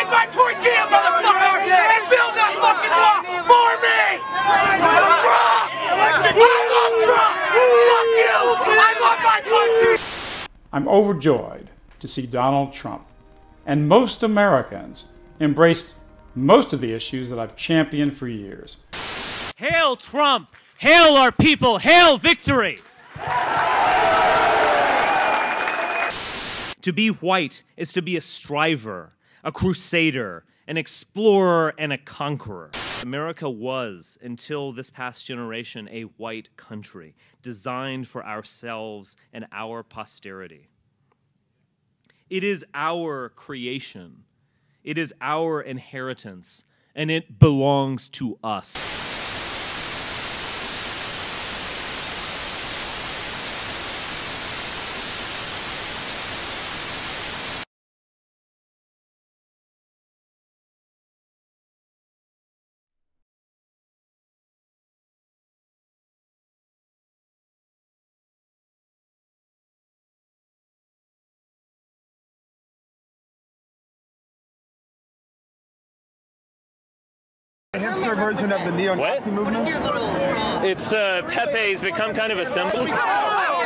take my tortilla, motherfucker, and build that fucking wall for me! Trump! I love Trump! Fuck you! I love my country! I'm overjoyed to see Donald Trump and most Americans embrace most of the issues that I've championed for years. Hail Trump! Hail our people! Hail victory! To be white is to be a striver, a crusader, an explorer, and a conqueror. America was, until this past generation, a white country designed for ourselves and our posterity. It is our creation. It is our inheritance, and it belongs to us. A hipster version of the neo-Nazi movement? It's Pepe's become kind of a symbol.